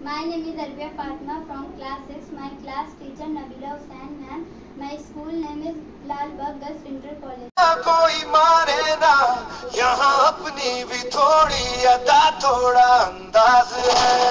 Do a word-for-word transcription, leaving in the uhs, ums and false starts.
My name is Arbiya Fatma from class six. My class teacher Nabila Hussain ma'am. My school name is Lal Bagh Girls Inter College. कोई मारे ना यहाँ अपनी भी थोड़ी अदा थोड़ा अंदाज है।